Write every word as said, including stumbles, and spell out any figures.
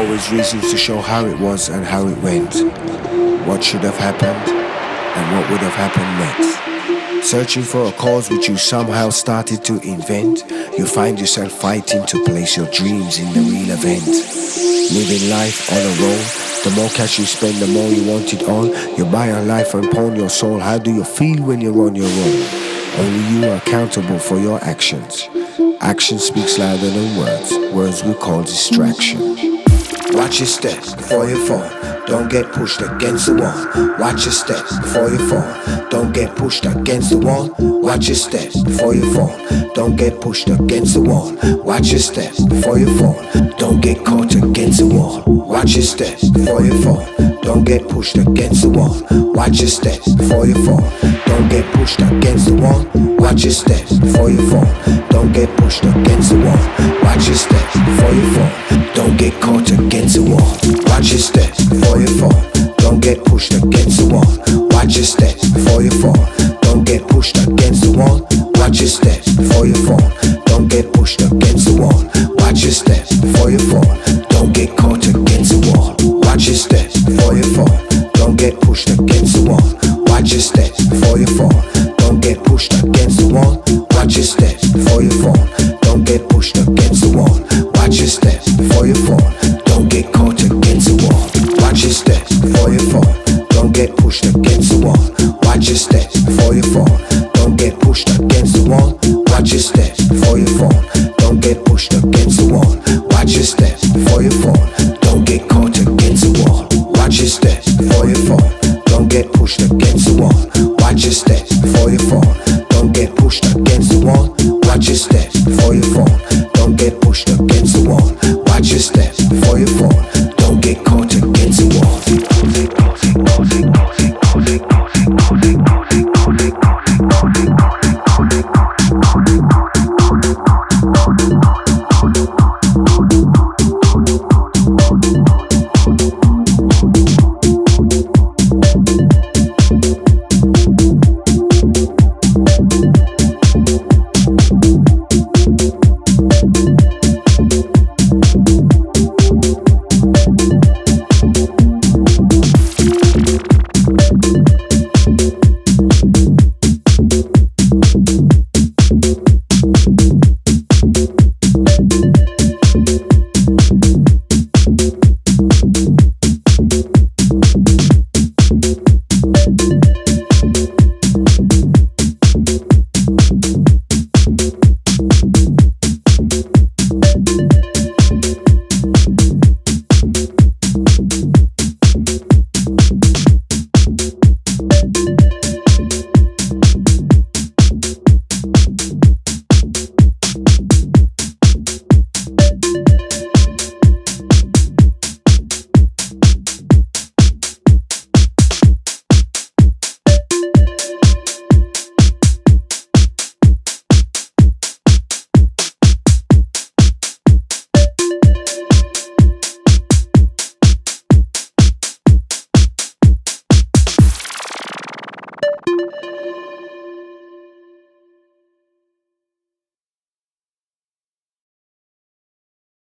always reasons to show how it was and how it went, what should have happened and what would have happened next. Searching for a cause which you somehow started to invent, you find yourself fighting to place your dreams in the real event. Living life on a roll, the more cash you spend, the more you want it all. You buy a life and pawn your soul. How do you feel when you're on your own? Only you are accountable for your actions. Action speaks louder than words. Words we call distraction. Watch your step before you fall. Don't get pushed against the wall. Watch your step before you fall. Don't get pushed against the wall. Watch your step before you fall. Don't get pushed against the wall. Watch your step before you fall. Don't get caught against the wall. Watch your step before you fall. Don't get pushed against the wall. Watch your step before you fall. Don't get pushed against the wall. Watch your step before you fall. Don't get pushed against the wall. Watch your step before you fall. Don't get caught against the wall. Watch your step before you fall. Don't get pushed against the wall. Watch your step before you fall. Don't get pushed against the wall. Watch your step before you fall. Don't get pushed against the wall. Watch your step before you fall. Don't get caught against the wall. Watch your step before you fall. Don't get pushed against the wall. Watch your step before you fall. Don't get pushed against the wall. Watch your step before you fall. Don't get pushed against the wall. Watch your step before you fall. Don't get caught against the wall. Watch your step before you fall. Don't get pushed against the wall. Watch your step before you fall. Don't get pushed against the wall. Watch your step before you fall. Don't get pushed against the wall. Watch your step before you fall. Don't get caught against the wall. Watch your step before you fall. Don't get pushed against the wall. Watch your step before you fall. Don't get pushed against the wall. Watch your step before you fall. Don't get pushed against the wall. Watch your step before you fall. Don't get caught against the wall.